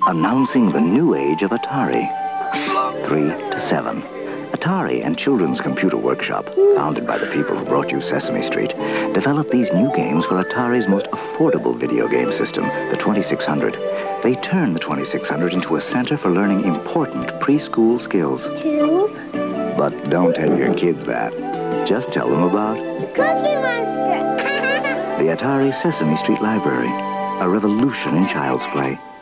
Announcing the new age of Atari. 3 to 7. Atari and Children's Computer Workshop, founded by the people who brought you Sesame Street, developed these new games for Atari's most affordable video game system, the 2600. They turned the 2600 into a center for learning important preschool skills. 2. But don't tell your kids that. Just tell them about The Cookie Monster. the Atari Sesame Street Library, a revolution in child's play.